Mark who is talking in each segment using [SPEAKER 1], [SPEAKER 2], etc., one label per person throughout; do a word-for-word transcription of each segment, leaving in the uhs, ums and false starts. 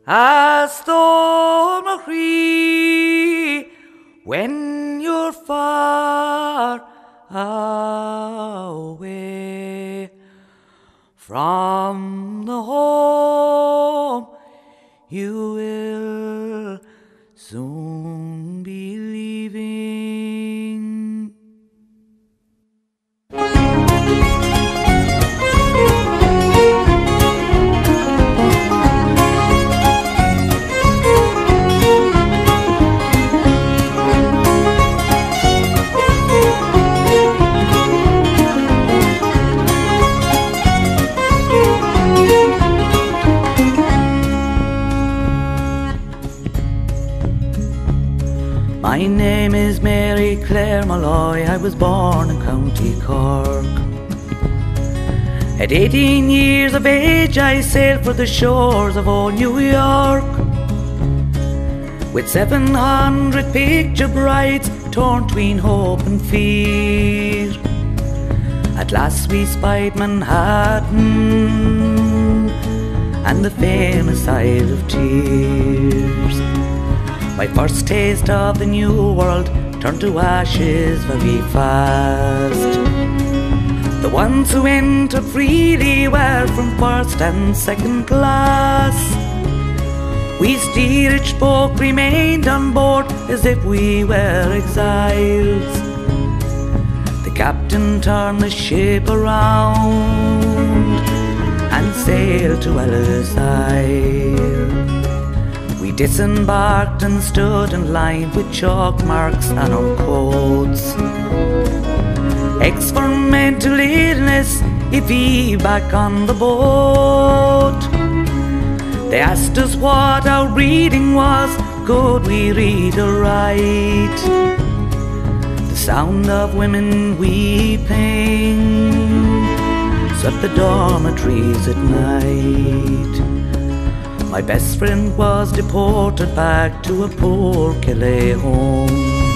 [SPEAKER 1] a dormitory when you're far away from the home you will soon be leaving. My name is Mary Clare Malloy. I was born in County Cork. At eighteen years of age I sailed for the shores of old New York, with seven hundred picture brides torn tween hope and fear. At last we spied Manhattan and the famous Isle of Tears. My first taste of the new world turned to ashes very fast. The ones who entered freely were from first and second class. We steerage folk remained on board as if we were exiles. The captain turned the ship around and sailed to Ellis Isle. We disembarked and stood in line with chalk marks on our coats. X for mental illness, if he back on the boat. They asked us what our reading was, could we read or write? The sound of women weeping swept the dormitories at night. My best friend was deported back to a poor Calais home.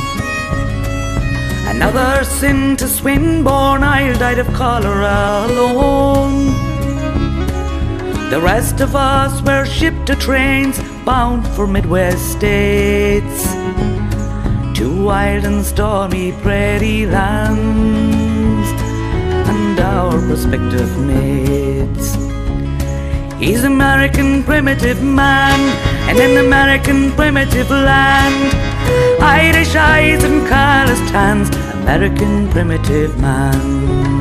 [SPEAKER 1] Another sin to Swinburne Isle died of cholera alone. The rest of us were shipped to trains bound for Midwest states, to wild and stormy prairie lands and our prospective mates. He's American primitive man, and in American primitive land, Irish eyes and calloused hands, American primitive man.